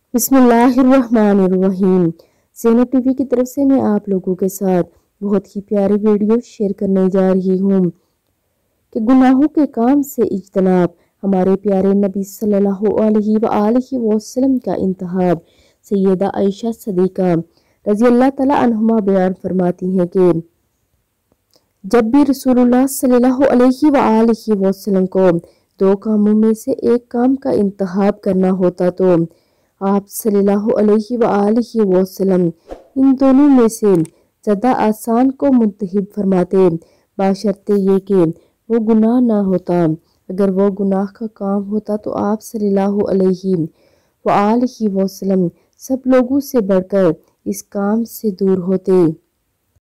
बिस्मिल्लाहिर्रहमानिर्रहीम। ज़ैनब टीवी की तरफ से मैं आप लोगों के साथ बहुत ही प्यारी वीडियो शेयर करने जा रही हूँ कि गुनाहों के काम से इज्तनाब, हमारे प्यारे नबी सल्लल्लाहु अलैहि वसल्लम का इंतखाब। सैयदा आयशा सिद्दीक़ा रज़ी अल्लाह तआला अन्हुमा बयान फरमाती हैं कि जब भी रसूलुल्लाह सल्लल्लाहु अलैहि वसल्लम को दो कामों में से एक काम का इंतखाब करना होता तो आप सल्लल्लाहु अलैहि वसल्लम इन दोनों में से ज़्यादा आसान को मुंतखब फरमाते, बशर्ते ये कि वो गुनाह ना होता। अगर वो गुनाह का काम होता तो आप सल्लल्लाहु अलैहि वसल्लम सब लोगों से बढ़कर इस काम से दूर होते।